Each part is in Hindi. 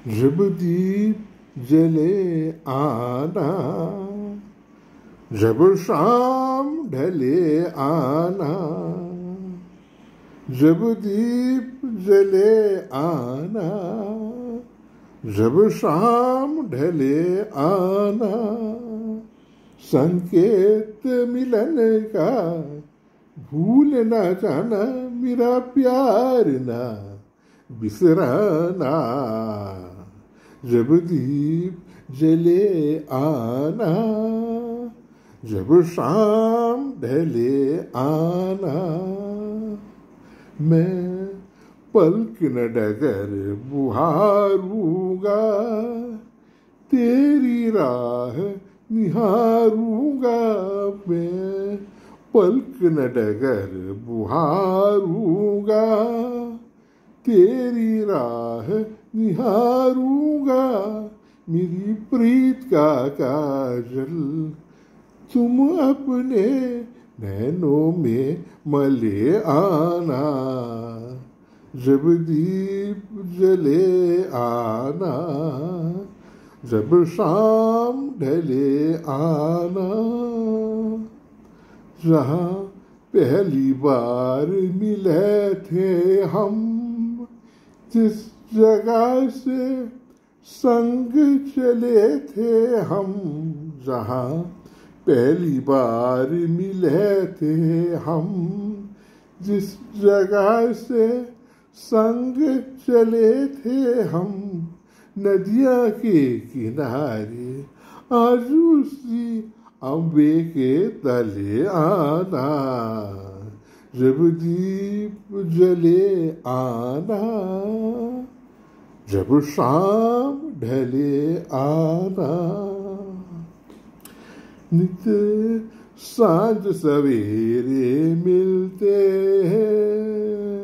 जब दीप जले आना, जब शाम ढले आना, जब दीप जले आना, जब शाम ढले आना, संकेत मिलन का भूल न जाना, मेरा प्यार ना बिसराना। जब दीप जले आना, जब शाम ढले आना, मैं पलक न डगर बुहारूंगा, तेरी राह निहारूंगा। मैं पलक न डगर बुहारूंगा, तेरी राह निहारूंगा। मेरी प्रीत का काजल तुम अपने नैनों में मले आना। जब दीप जले आना, जब शाम ढले आना। जहाँ पहली बार मिले थे हम, जिस जगह से संग चले थे हम, जहाँ पहली बार मिले थे हम, जिस जगह से संग चले थे हम, नदिया के किनारे आज उसी अम्बे के तले आना। जब दीप जले आना, जब शाम ढले आना। नित सांझ सवेरे मिलते हैं,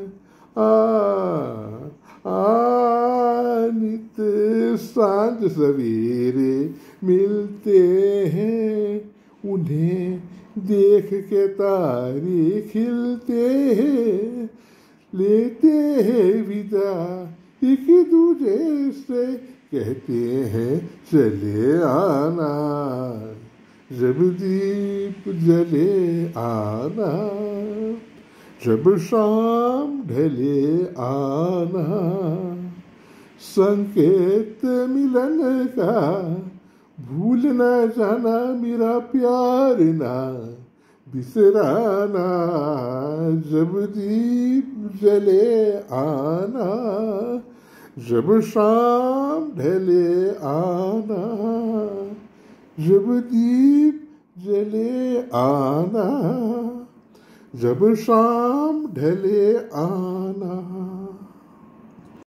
नित सांझ सवेरे मिलते हैं। उन्हें देख के तारे खिलते हैं, लेते हैं विदा एक दूजे से, कहते हैं चले आना। जब दीप जले आना, जब शाम ढले आना, संकेत मिलन का भूल न जाना, मेरा प्यार ना बिसराना। जब दीप जले आना, जब शाम ढले आना, जब दीप जले आना, जब शाम ढले आना।